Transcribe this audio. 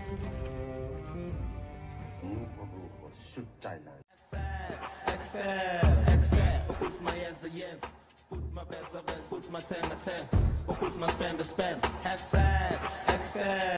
สุดใจเลย Put my hands a yes, put my best a best, put my ten a ten, or put my spend a spend. Have sex, excess.